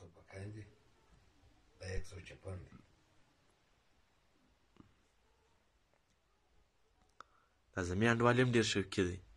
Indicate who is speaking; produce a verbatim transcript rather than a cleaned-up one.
Speaker 1: ټوپکان دي دا یک سو چپن دی.
Speaker 2: د اعظمي انډول هم ډېر شوقي دی.